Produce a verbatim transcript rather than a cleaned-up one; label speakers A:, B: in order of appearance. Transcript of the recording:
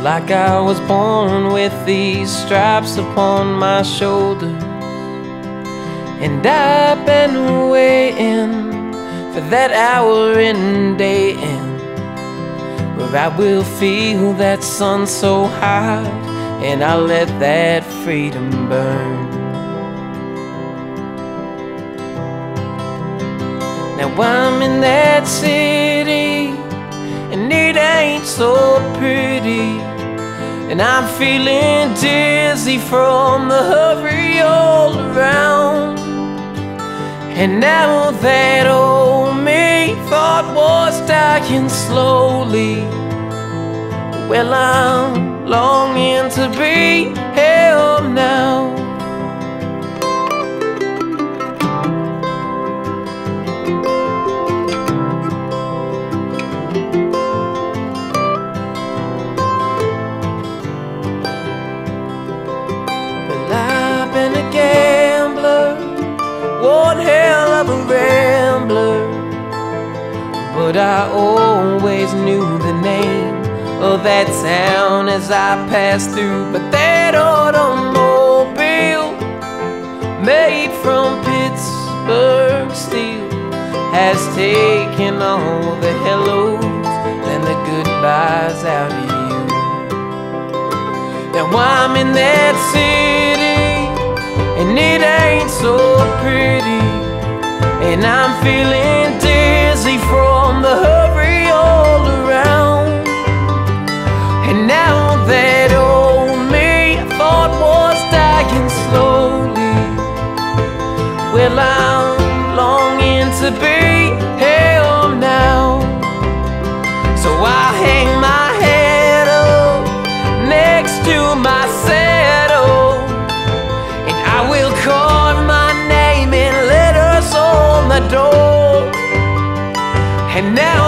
A: like I was born with these stripes upon my shoulder. And I've been waiting for that hour and day in, where I will feel that sun so hot, and I'll let that freedom burn. Now I'm in that city, and it ain't so pretty, and I'm feeling dizzy from the hurry all around. And now that old me thought was dying slowly, well, I'm longing to be held now. Well, I've been a gambler, one hell of a rambler, but I always knew the name of that town as I passed through. But that automobile made from Pittsburgh steel has taken all the hellos and the goodbyes out of you. Now I'm in that city, and it ain't so pretty, and I'm feeling dizzy from the hurry all around. And now that old me I thought was dying slowly, well, I'm longing to be held now. So I hang my head up next to my saddle, and I will carve my name in letters on the door. And now